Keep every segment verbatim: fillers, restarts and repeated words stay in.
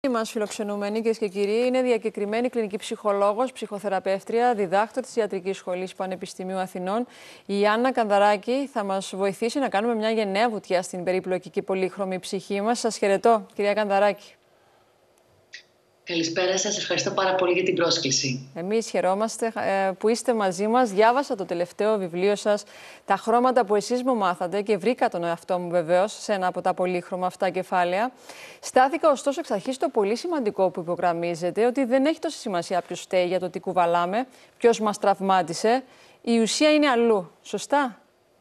Μας φιλοξενούμενη, κυρίες και κύριοι, είναι διακεκριμένη κλινική ψυχολόγος, ψυχοθεραπεύτρια, διδάκτορ της Ιατρικής Σχολής Πανεπιστημίου Αθηνών. Η Άννα Κανδαράκη θα μας βοηθήσει να κάνουμε μια γενναία βουτιά στην περίπλοκη και πολύχρωμη ψυχή μας. Σας χαιρετώ, κυρία Κανδαράκη. Καλησπέρα σας. Ευχαριστώ πάρα πολύ για την πρόσκληση. Εμείς χαιρόμαστε που είστε μαζί μας. Διάβασα το τελευταίο βιβλίο σας, «Τα χρώματα που εσείς μου μάθατε», και βρήκα τον εαυτό μου βεβαίως σε ένα από τα πολύχρωμα αυτά κεφάλαια. Στάθηκα ωστόσο εξ αρχής στο πολύ σημαντικό που υπογραμμίζεται, ότι δεν έχει τόση σημασία ποιος φταίει για το τι κουβαλάμε, ποιος μας τραυμάτισε. Η ουσία είναι αλλού. Σωστά?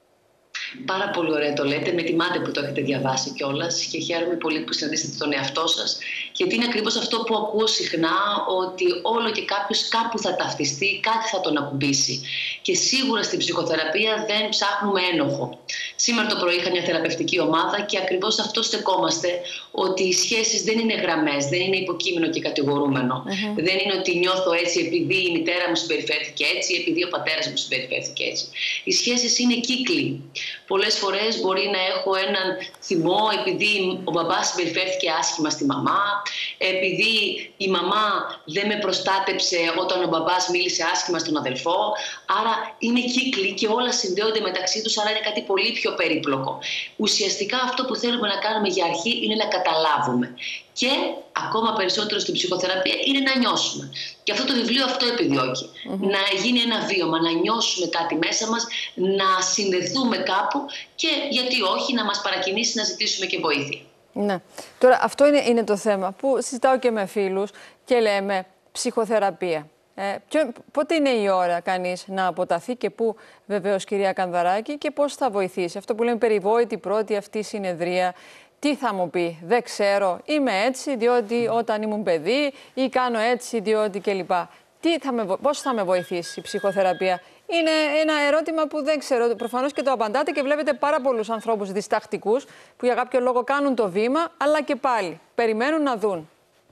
Πάρα πολύ ωραία το λέτε. Με τιμάτε που το έχετε διαβάσει κιόλας και χαίρομαι πολύ που συναντήσετε τον εαυτό σας. Γιατί είναι ακριβώς αυτό που ακούω συχνά, ότι όλο και κάποιος κάπου θα ταυτιστεί, κάτι θα τον ακουμπήσει. Και σίγουρα στην ψυχοθεραπεία δεν ψάχνουμε ένοχο. Σήμερα το πρωί είχα μια θεραπευτική ομάδα και ακριβώς αυτό στεκόμαστε, ότι οι σχέσεις δεν είναι γραμμές, δεν είναι υποκείμενο και κατηγορούμενο. Mm-hmm. Δεν είναι ότι νιώθω έτσι επειδή η μητέρα μου συμπεριφέρθηκε έτσι, επειδή ο πατέρας μου συμπεριφέρθηκε έτσι. Οι σχέσεις είναι κύκλοι. Πολλές φορές μπορεί να έχω έναν θυμό επειδή ο μπαμπάς συμπεριφέρθηκε άσχημα στη μαμά, επειδή η μαμά δεν με προστάτεψε όταν ο μπαμπάς μίλησε άσχημα στον αδελφό. Άρα είναι κύκλοι και όλα συνδέονται μεταξύ τους, άρα είναι κάτι πολύ πιο περίπλοκο. Ουσιαστικά αυτό που θέλουμε να κάνουμε για αρχή είναι να καταλάβουμε. Και ακόμα περισσότερο στην ψυχοθεραπεία είναι να νιώσουμε. Και αυτό το βιβλίο αυτό επιδιώκει. Mm-hmm. Να γίνει ένα βίωμα, να νιώσουμε κάτι μέσα μας, να συνδεθούμε κάπου και γιατί όχι να μας παρακινήσει να ζητήσουμε και βοήθεια. Ναι. Τώρα αυτό είναι, είναι το θέμα που συζητάω και με φίλους και λέμε ψυχοθεραπεία. Ε, ποιο, πότε είναι η ώρα κανείς να αποταθεί και πού, βεβαίως, κυρία Κανδαράκη, και πώς θα βοηθήσει? Αυτό που λέμε περιβόητη πρώτη αυτή συνεδρία. Τι θα μου πει? Δεν ξέρω. Είμαι έτσι διότι όταν ήμουν παιδί, ή κάνω έτσι διότι κλπ. Τι θα με, πώς θα με βοηθήσει η ψυχοθεραπεία? Είναι ένα ερώτημα που δεν ξέρω. Προφανώς και το απαντάτε και βλέπετε πάρα πολλούς ανθρώπους διστακτικούς που για κάποιο λόγο κάνουν το βήμα, αλλά και πάλι περιμένουν να δουν.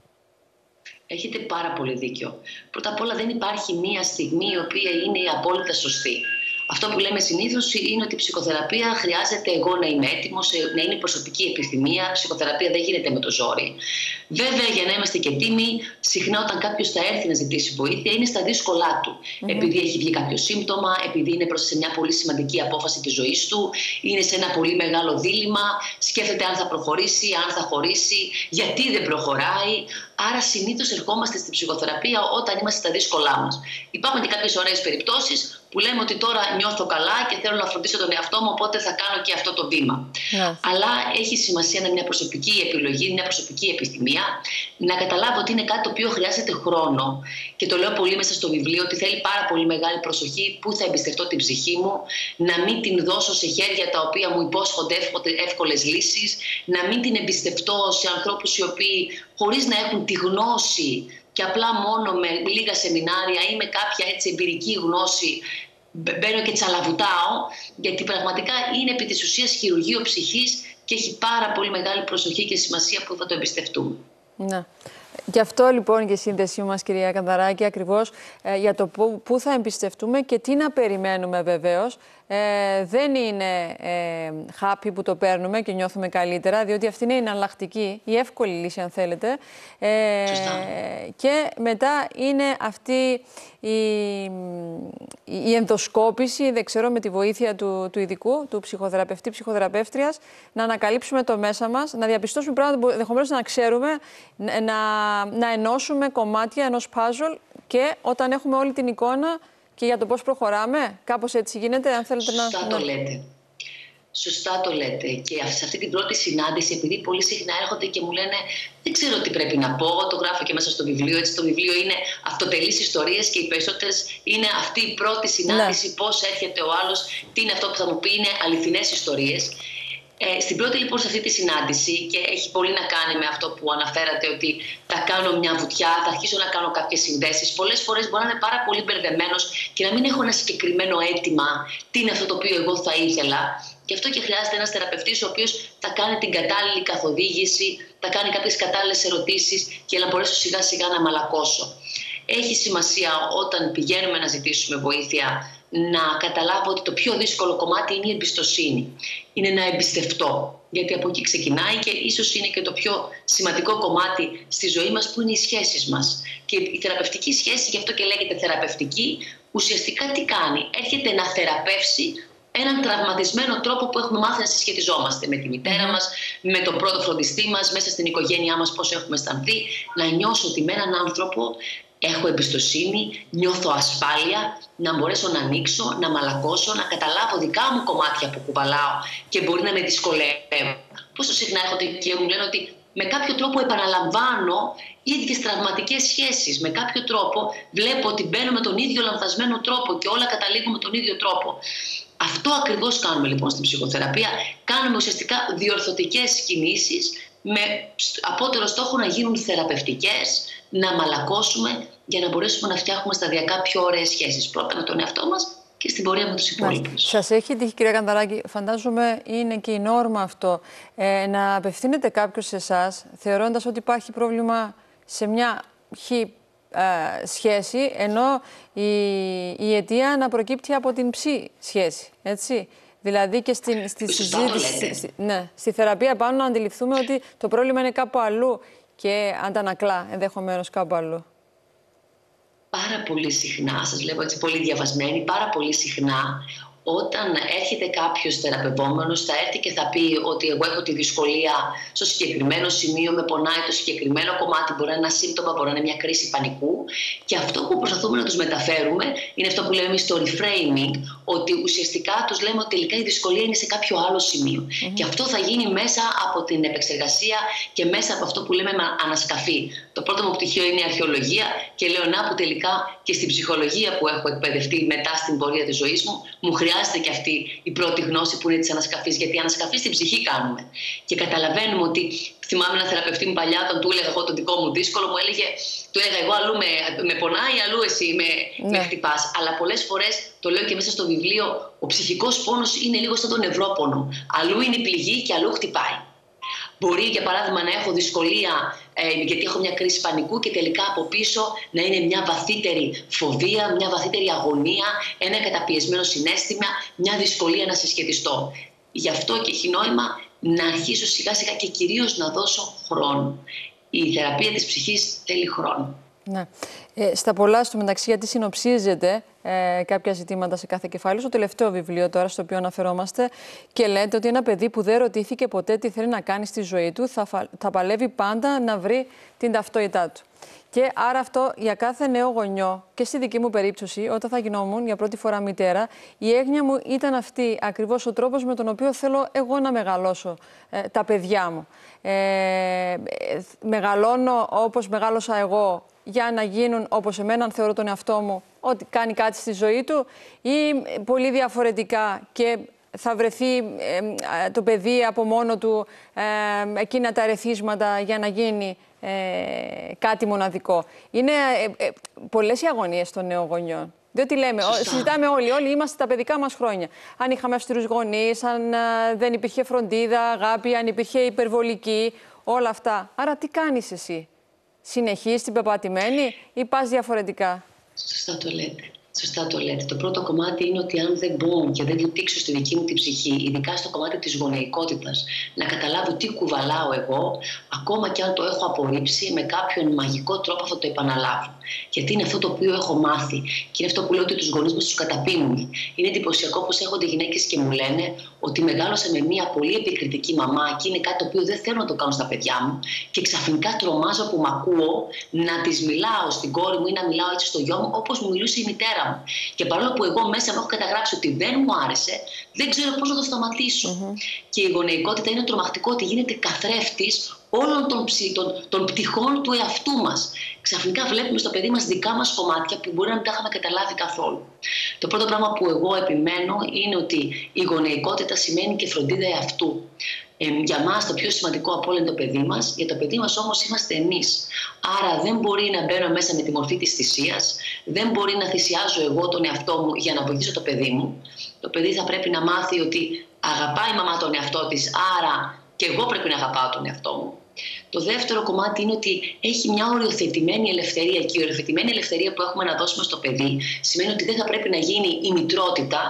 Έχετε πάρα πολύ δίκιο. Πρώτα απ' όλα δεν υπάρχει μία στιγμή η οποία είναι η απόλυτα σωστή. Αυτό που λέμε συνήθως είναι ότι η ψυχοθεραπεία χρειάζεται εγώ να είμαι έτοιμος, να είναι προσωπική επιθυμία. Ψυχοθεραπεία δεν γίνεται με το ζόρι. Βέβαια, για να είμαστε και έτοιμοι, συχνά όταν κάποιος θα έρθει να ζητήσει βοήθεια, είναι στα δύσκολά του. Mm-hmm. Επειδή έχει βγει κάποιο σύμπτωμα, επειδή είναι προς σε μια πολύ σημαντική απόφαση της ζωής του, είναι σε ένα πολύ μεγάλο δίλημμα, σκέφτεται αν θα προχωρήσει, αν θα χωρίσει, γιατί δεν προχωράει. Άρα, συνήθως ερχόμαστε στην ψυχοθεραπεία όταν είμαστε στα δύσκολά μας. Υπάρχουν και κάποιες ωραίες περιπτώσεις που λέμε ότι τώρα νιώθω καλά και θέλω να φροντίσω τον εαυτό μου, οπότε θα κάνω και αυτό το βήμα. Yeah. Αλλά έχει σημασία να είναι μια προσωπική επιλογή, μια προσωπική επιθυμία, να καταλάβω ότι είναι κάτι το οποίο χρειάζεται χρόνο. Και το λέω πολύ μέσα στο βιβλίο, ότι θέλει πάρα πολύ μεγάλη προσοχή πού θα εμπιστευτώ την ψυχή μου, να μην την δώσω σε χέρια τα οποία μου υπόσχονται εύκολες λύσεις, να μην την εμπιστευτώ σε ανθρώπους οι οποίοι χωρίς να έχουν τη γνώση και απλά μόνο με λίγα σεμινάρια ή με κάποια έτσι εμπειρική γνώση μπαίνω και τσαλαβουτάω, γιατί πραγματικά είναι επί της ουσίας χειρουργείο ψυχής και έχει πάρα πολύ μεγάλη προσοχή και σημασία που θα το εμπιστευτούμε. Ναι. Γι' αυτό λοιπόν και η σύνδεσή μας, κυρία Κανδαράκη, ακριβώς ε, για το πού, πού θα εμπιστευτούμε και τι να περιμένουμε βεβαίως. Ε, δεν είναι ε, χάπι που το παίρνουμε και νιώθουμε καλύτερα, διότι αυτή είναι η εναλλακτική, η εύκολη λύση αν θέλετε. Ε, και μετά είναι αυτή η, η ενδοσκόπηση, δεν ξέρω, με τη βοήθεια του, του ειδικού, του ψυχοθεραπευτή, ψυχοθεραπεύτριας, να ανακαλύψουμε το μέσα μας, να διαπιστώσουμε πράγματα που ενδεχομένως να ξέρουμε, να, να ενώσουμε κομμάτια ενός παζλ και όταν έχουμε όλη την εικόνα και για το πώς προχωράμε, κάπως έτσι γίνεται, αν θέλετε να... Σωστά το λέτε. Σωστά το λέτε. Και σε αυτή την πρώτη συνάντηση, επειδή πολύ συχνά έρχονται και μου λένε δεν ξέρω τι πρέπει να πω, το γράφω και μέσα στο βιβλίο, έτσι το βιβλίο είναι αυτοτελείς ιστορίες και οι περισσότερες είναι αυτή η πρώτη συνάντηση, ναι. Πώς έρχεται ο άλλος, τι είναι αυτό που θα μου πει, είναι αληθινές ιστορίες. Ε, στην πρώτη λοιπόν σε αυτή τη συνάντηση, και έχει πολύ να κάνει με αυτό που αναφέρατε, ότι θα κάνω μια βουτιά, θα αρχίσω να κάνω κάποιες συνδέσεις. Πολλές φορές μπορεί να είμαι πάρα πολύ μπερδεμένος και να μην έχω ένα συγκεκριμένο αίτημα, τι είναι αυτό το οποίο εγώ θα ήθελα. Γι' αυτό και χρειάζεται ένας θεραπευτής ο οποίος θα κάνει την κατάλληλη καθοδήγηση, θα κάνει κάποιες κατάλληλες ερωτήσεις και να μπορέσω σιγά σιγά να μαλακώσω. Έχει σημασία όταν πηγαίνουμε να ζητήσουμε βοήθεια να καταλάβω ότι το πιο δύσκολο κομμάτι είναι η εμπιστοσύνη. Είναι να εμπιστευτώ. γιατί από εκεί ξεκινάει και ίσως είναι και το πιο σημαντικό κομμάτι στη ζωή μας, που είναι οι σχέσεις μας. Και η θεραπευτική σχέση, γι' αυτό και λέγεται θεραπευτική, ουσιαστικά τι κάνει? Έρχεται να θεραπεύσει έναν τραυματισμένο τρόπο που έχουμε μάθει να συσχετιζόμαστε με τη μητέρα μας, με τον πρώτο φροντιστή μας, μέσα στην οικογένειά μας, πώς έχουμε αισθανθεί. Να νιώσω ότι με έναν άνθρωπο έχω εμπιστοσύνη, νιώθω ασφάλεια, να μπορέσω να ανοίξω, να μαλακώσω, να καταλάβω δικά μου κομμάτια που κουβαλάω και μπορεί να με δυσκολεύουν. Πόσο συχνά έρχονται και μου λένε ότι με κάποιο τρόπο επαναλαμβάνω ίδιες τραυματικές σχέσεις. Με κάποιο τρόπο βλέπω ότι μπαίνω με τον ίδιο λανθασμένο τρόπο και όλα καταλήγουν με τον ίδιο τρόπο. Αυτό ακριβώς κάνουμε λοιπόν στην ψυχοθεραπεία. Κάνουμε ουσιαστικά διορθωτικές κινήσεις με απότερο στόχο να γίνουν θεραπευτικές, να μαλακώσουμε για να μπορέσουμε να φτιάχνουμε σταδιακά πιο ωραίες σχέσεις. Πρώτα με τον εαυτό μας και στην πορεία με τους υπόλοιπους. Σας έχει τύχει, κυρία Κανδαράκη, φαντάζομαι είναι και η νόρμα αυτό, ε, να απευθύνεται κάποιος σε εσάς θεωρώντας ότι υπάρχει πρόβλημα σε μια χ ε, σχέση, ενώ η, η αιτία να προκύπτει από την ψ σχέση, έτσι. Δηλαδή και στην, στη συζήτηση, στη, ναι, στη θεραπεία πάνω να αντιληφθούμε ότι το πρόβλημα είναι κάπου αλλού και αντανακλά ενδεχομένως κάπου αλλού. Πάρα πολύ συχνά, σας λέω έτσι πολύ διαβασμένη, πάρα πολύ συχνά όταν έρχεται κάποιος θεραπευόμενος θα έρθει και θα πει ότι εγώ έχω τη δυσκολία στο συγκεκριμένο σημείο, με πονάει το συγκεκριμένο κομμάτι, μπορεί να είναι ένα σύμπτωμα, μπορεί να είναι μια κρίση πανικού, και αυτό που προσπαθούμε να τους μεταφέρουμε είναι αυτό που λέμε εμείς το reframing, ότι ουσιαστικά τους λέμε ότι τελικά η δυσκολία είναι σε κάποιο άλλο σημείο. Mm-hmm. Και αυτό θα γίνει μέσα από την επεξεργασία και μέσα από αυτό που λέμε ανασκαφή. Το πρώτο μου πτυχίο είναι η αρχαιολογία και λέω να που τελικά και στην ψυχολογία που έχω εκπαιδευτεί μετά στην πορεία της ζωής μου, μου χρειάζεται και αυτή η πρώτη γνώση που είναι της ανασκαφής. Γιατί η ανασκαφή στην ψυχή κάνουμε. Και καταλαβαίνουμε ότι, θυμάμαι ένα θεραπευτή μου παλιά, όταν του έλεγα εγώ το δικό μου δύσκολο, μου έλεγε, του έλεγα εγώ αλλού με, με πονάει, αλλού εσύ με, ναι. με χτυπάς. Αλλά πολλές φορές, το λέω και μέσα στο βιβλίο, ο ψυχικός πόνος είναι λίγο σαν τον νευρόπονο. Αλλού είναι η πληγή και αλλού χτυπάει. Μπορεί, για παράδειγμα, να έχω δυσκολία ε, γιατί έχω μια κρίση πανικού και τελικά από πίσω να είναι μια βαθύτερη φοβία, μια βαθύτερη αγωνία, ένα καταπιεσμένο συναίσθημα, μια δυσκολία να συσχετιστώ. Γι' αυτό και έχει νόημα να αρχίσω σιγά σιγά και κυρίως να δώσω χρόνο. Η θεραπεία της ψυχής θέλει χρόνο. Ναι. Ε, στα πολλά, στο μεταξύ, γιατί συνοψίζετε ε, κάποια ζητήματα σε κάθε κεφάλαιο, στο τελευταίο βιβλίο τώρα στο οποίο αναφερόμαστε, και λέτε ότι ένα παιδί που δεν ρωτήθηκε ποτέ τι θέλει να κάνει στη ζωή του θα, θα παλεύει πάντα να βρει την ταυτότητά του. Και άρα αυτό για κάθε νέο γονιό, και στη δική μου περίπτωση, όταν θα γινόμουν για πρώτη φορά μητέρα, η έγνοια μου ήταν αυτή ακριβώς ο τρόπος με τον οποίο θέλω εγώ να μεγαλώσω ε, τα παιδιά μου. Ε, μεγαλώνω όπως μεγάλωσα εγώ για να γίνουν όπως εμένα, αν θεωρώ τον εαυτό μου ότι κάνει κάτι στη ζωή του, ή πολύ διαφορετικά και θα βρεθεί ε, το παιδί από μόνο του ε, εκείνα τα ερεθίσματα για να γίνει ε, κάτι μοναδικό. Είναι ε, ε, πολλές οι αγωνίες των νέων γονιών. Διότι λέμε, Σωστά. συζητάμε όλοι, όλοι είμαστε τα παιδικά μας χρόνια. Αν είχαμε αυστηρούς γονείς, αν α, δεν υπήρχε φροντίδα, αγάπη, αν υπήρχε υπερβολική, όλα αυτά. Άρα τι κάνεις εσύ? Συνεχίζεις την πεπατημένη ή πας διαφορετικά? Σωστά το λέτε. Σωστά το λέτε. Το πρώτο κομμάτι είναι ότι αν δεν μπω και δεν δείξω στη δική μου την ψυχή, ειδικά στο κομμάτι της γονεϊκότητας, να καταλάβω τι κουβαλάω εγώ, ακόμα και αν το έχω απορρίψει, με κάποιον μαγικό τρόπο θα το επαναλάβω. Γιατί είναι αυτό το οποίο έχω μάθει. Και είναι αυτό που λέω ότι τους γονείς μας τους καταπίνουμε. Είναι εντυπωσιακό πως έρχονται γυναίκες και μου λένε ότι μεγάλωσα με μια πολύ επικριτική μαμά και είναι κάτι το οποίο δεν θέλω να το κάνω στα παιδιά μου. Και ξαφνικά τρομάζω που μ' ακούω να της μιλάω στην κόρη μου ή να μιλάω έτσι στο γιο μου όπως μου μιλούσε η μητέρα μου. Και παρόλο που εγώ μέσα μου έχω καταγράψει ότι δεν μου άρεσε, δεν ξέρω πώς να το σταματήσω. Mm-hmm. Και η γονεϊκότητα είναι τρομακτικό ότι γίνεται καθρέφτης όλων των, ψη, των, των πτυχών του εαυτού μας. Ξαφνικά βλέπουμε στο παιδί μας δικά μας κομμάτια που μπορεί να μην τα είχαμε καταλάβει καθόλου. Το πρώτο πράγμα που εγώ επιμένω είναι ότι η γονεϊκότητα σημαίνει και φροντίδα εαυτού. Ε, για μας το πιο σημαντικό από όλα είναι το παιδί μας, για το παιδί μας όμως είμαστε εμείς. Άρα δεν μπορεί να μπαίνω μέσα με τη μορφή της θυσίας, δεν μπορεί να θυσιάζω εγώ τον εαυτό μου για να βοηθήσω το παιδί μου. Το παιδί θα πρέπει να μάθει ότι αγαπάει η μαμά τον εαυτό της, άρα και εγώ πρέπει να αγαπάω τον εαυτό μου. Το δεύτερο κομμάτι είναι ότι έχει μια οριοθετημένη ελευθερία, και η οριοθετημένη ελευθερία που έχουμε να δώσουμε στο παιδί σημαίνει ότι δεν θα πρέπει να γίνει η μητρότητα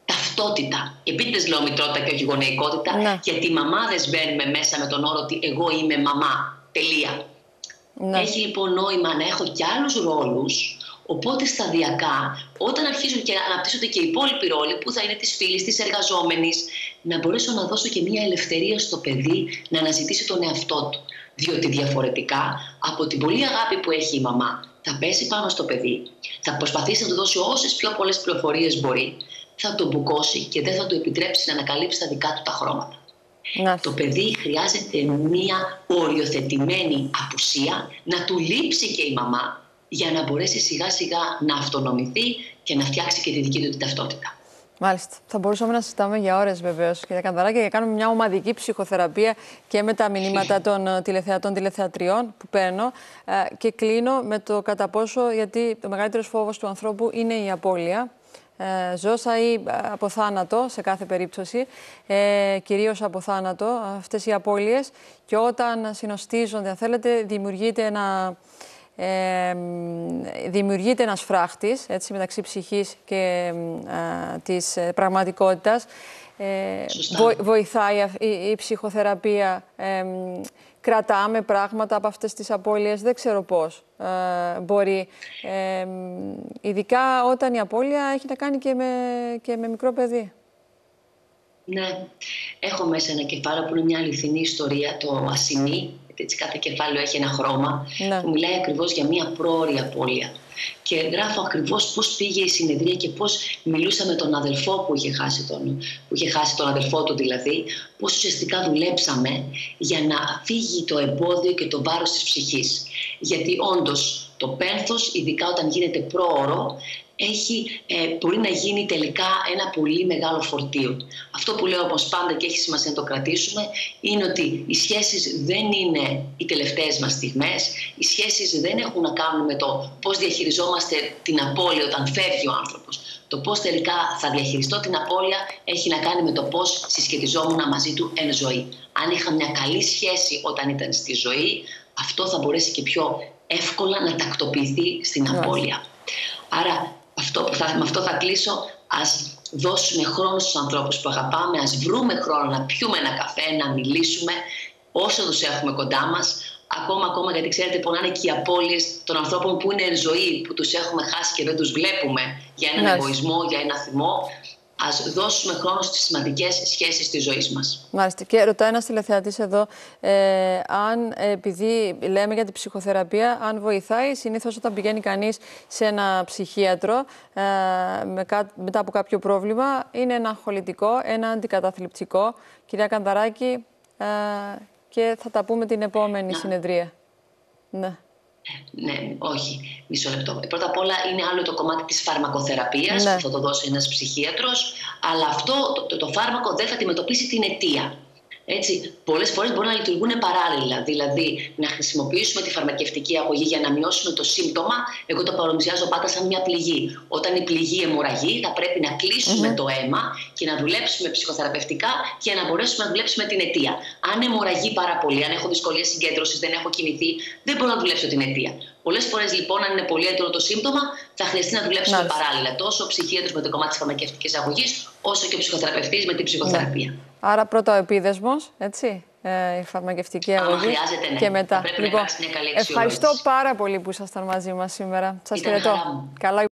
ταυτότητα. Επίτηδες λέω μητρότητα και όχι γονεϊκότητα, ναι. γιατί οι μαμάδες μπαίνουμε μέσα με τον όρο ότι εγώ είμαι μαμά. Τελεία. Ναι. Έχει λοιπόν νόημα να έχω και άλλους ρόλους, οπότε σταδιακά, όταν αρχίζουν και αναπτύσσονται και οι υπόλοιποι ρόλοι, που θα είναι της φίλης, της εργαζόμενης, να μπορέσω να δώσω και μια ελευθερία στο παιδί να αναζητήσει τον εαυτό του. Διότι διαφορετικά από την πολλή αγάπη που έχει η μαμά, θα πέσει πάνω στο παιδί, θα προσπαθήσει να του δώσει όσες πιο πολλές πληροφορίες μπορεί, θα τον μπουκώσει και δεν θα του επιτρέψει να ανακαλύψει τα δικά του τα χρώματα. Να. Το παιδί χρειάζεται μία οριοθετημένη απουσία, να του λείψει και η μαμά, για να μπορέσει σιγά σιγά να αυτονομηθεί και να φτιάξει και τη δική του την ταυτότητα. Μάλιστα. Θα μπορούσαμε να συζητάμε για ώρες βεβαίως, κύριε Κανδαράκη, και κάνουμε μια ομαδική ψυχοθεραπεία και με τα μηνύματα των τηλεθεατών, τηλεθεατριών που παίρνω. Και κλείνω με το κατά πόσο, γιατί το μεγαλύτερος φόβος του ανθρώπου είναι η απώλεια. Ε, ζώσα ή από θάνατο σε κάθε περίπτωση, ε, κυρίως από θάνατο αυτές οι απώλειες, και όταν συνοστίζονται, αν θέλετε, δημιουργείται ένα, ε, δημιουργείται ένας φράχτης, έτσι, μεταξύ ψυχής και ε, της πραγματικότητας. Ε, βο, βοηθάει η, η ψυχοθεραπεία, ε, κρατάμε πράγματα από αυτές τις απώλειες, δεν ξέρω πώς ε, μπορεί, ε, ειδικά όταν η απώλεια έχει να κάνει και με, και με μικρό παιδί. Ναι, έχω μέσα ένα κεφάλαιο που είναι μια αληθινή ιστορία, το Ασημί, έτσι κάθε κεφάλαιο έχει ένα χρώμα, ναι. που μιλάει ακριβώς για μια πρόωρη απώλεια. Και γράφω ακριβώς πώς πήγε η συνεδρία και πώς μιλούσα με τον αδελφό που είχε χάσει τον, που είχε χάσει τον αδελφό του δηλαδή, πώς ουσιαστικά δουλέψαμε για να φύγει το εμπόδιο και το βάρος της ψυχής. Γιατί όντως το πένθος, ειδικά όταν γίνεται πρόωρο, έχει, ε, μπορεί να γίνει τελικά ένα πολύ μεγάλο φορτίο. Αυτό που λέω όμως πάντα και έχει σημασία να το κρατήσουμε, είναι ότι οι σχέσεις δεν είναι οι τελευταίες μας στιγμές. Οι σχέσεις δεν έχουν να κάνουν με το πώς διαχειριζόμαστε την απώλεια όταν φεύγει ο άνθρωπος. Το πώς τελικά θα διαχειριστώ την απώλεια έχει να κάνει με το πώς συσχετιζόμουν μαζί του εν ζωή. Αν είχα μια καλή σχέση όταν ήταν στη ζωή, αυτό θα μπορέσει και πιο εύκολα να τακτοποιηθεί στην απώλεια. Άρα, αυτό που θα, με αυτό θα κλείσω. Ας δώσουμε χρόνο στους ανθρώπους που αγαπάμε, ας βρούμε χρόνο να πιούμε ένα καφέ, να μιλήσουμε όσο τους έχουμε κοντά μας. Ακόμα, ακόμα, γιατί ξέρετε, πονάνε και οι απώλειες των ανθρώπων που είναι εν ζωή, που τους έχουμε χάσει και δεν τους βλέπουμε για έναν yes. εγωισμό, για ένα θυμό. Ας δώσουμε χρόνο στις σημαντικές σχέσεις της ζωής μας. Μάλιστα. Και ρωτάει ένας τηλεθεατής εδώ, ε, αν, επειδή λέμε για την ψυχοθεραπεία, αν βοηθάει συνήθως όταν πηγαίνει κανείς σε ένα ψυχίατρο ε, με κα, μετά από κάποιο πρόβλημα, είναι ένα αγχολητικό, ένα αντικαταθλιπτικό. Κυρία Κανδαράκη, ε, και θα τα πούμε την επόμενη Να. συνεδρία. Ναι. Ναι, όχι. Μισό λεπτό. Πρώτα απ' όλα είναι άλλο το κομμάτι της φαρμακοθεραπείας, ναι. που θα το δώσει ένας ψυχίατρος, αλλά αυτό το, το, το φάρμακο δεν θα αντιμετωπίσει την αιτία. Έτσι, πολλές φορές μπορούν να λειτουργούν παράλληλα. Δηλαδή, να χρησιμοποιήσουμε τη φαρμακευτική αγωγή για να μειώσουμε το σύμπτωμα. Εγώ το παρομοιάζω πάντα σαν μια πληγή. Όταν η πληγή αιμορραγεί, θα πρέπει να κλείσουμε mm-hmm. το αίμα και να δουλέψουμε ψυχοθεραπευτικά για να μπορέσουμε να δουλέψουμε την αιτία. Αν αιμορραγεί πάρα πολύ, αν έχω δυσκολίες συγκέντρωσης, δεν έχω κινηθεί, δεν μπορώ να δουλέψω την αιτία. Πολλές φορές λοιπόν, αν είναι πολύ έντονο το σύμπτωμα, θα χρειαστεί να δουλέψουμε Μάλιστα. παράλληλα. Τόσο ο ψυχίατρος με το κομμάτι της φαρμακευτικής αγωγής, όσο και ο ψυχοθεραπευτής με την ψυχοθεραπεία. Ναι. Άρα πρώτα ο επίδεσμος, έτσι, ε, η φαρμακευτική αγωγή χρειάζεται, ναι. και μετά. Θα Λοιπόν, ευχαριστώ πάρα πολύ που ήσασταν μαζί μας σήμερα. Σας χαιρετώ. Καλά.